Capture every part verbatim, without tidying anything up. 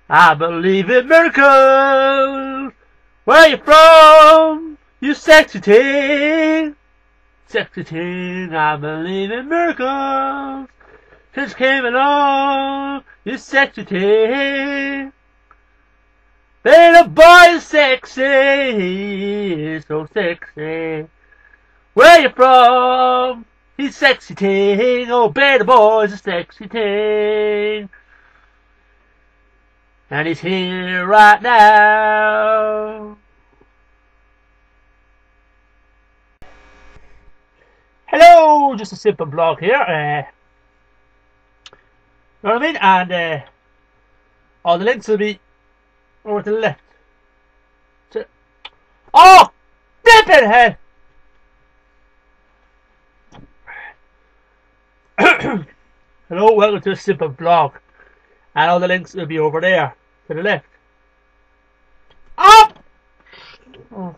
I believe in miracles. Where you from? You sexy thing. Sexy thing. I believe in miracles. Since came along, you sexy thing. Little boy is sexy. So sexy. Where you from? He's sexy thing. Oh, baby boy's a sexy thing. And he's here right now. Hello, just a simple vlog here. Uh, know what I mean? And uh, all the links will be over to the left. So, oh, flippin' head! Hello, welcome to a simple vlog. And all the links will be over there to the left. Up! Oh.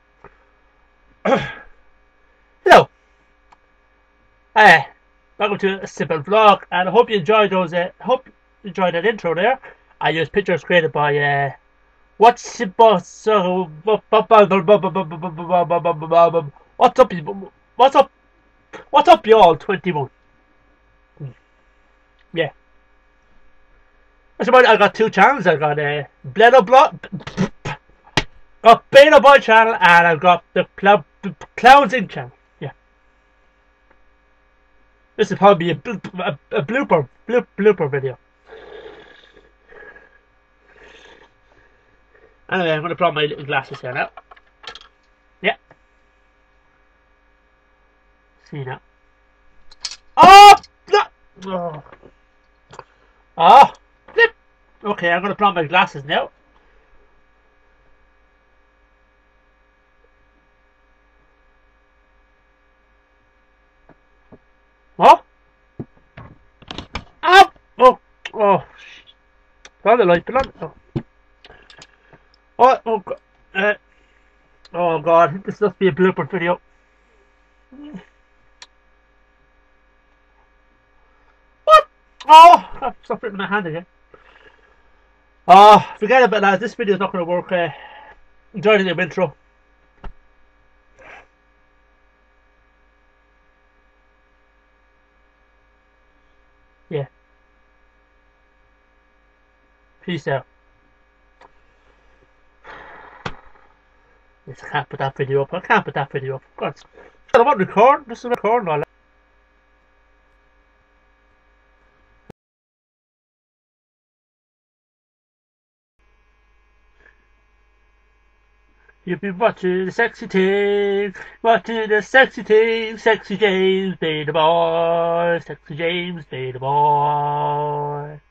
Hello. Uh, welcome to a simple vlog, and I hope you enjoyed those. Uh, hope you enjoyed that intro there. I used pictures created by uh, what's so what's up? What's up? What's up, y'all? twenty-one. Yeah. I got two channels. I got a uh, Bledo Blog, got Beta Boy channel, and I've got the Cloud Clowns Inc channel. Yeah, this will probably be a, a, a blooper bloop, blooper video. Anyway, I'm gonna put on my little glasses here now. Yeah. See now. Oh! No! Oh! Oh! Flip! Okay, I'm gonna put on my glasses now. What? Oh! Oh! Oh! Found the light below. Oh! Oh! Oh! God. Uh, oh God! This must be a blooper video. What? Oh! I've stopped it in my hand again. Oh, forget about that. This video is not going to work. Uh, enjoy the intro. Yeah. Peace out. Yes, I can't put that video up. I can't put that video up. God, I want to record. This is recording all that. You've been watching the sexy thing, watching the sexy thing, sexy James, Beta Boy, sexy James, Beta Boy.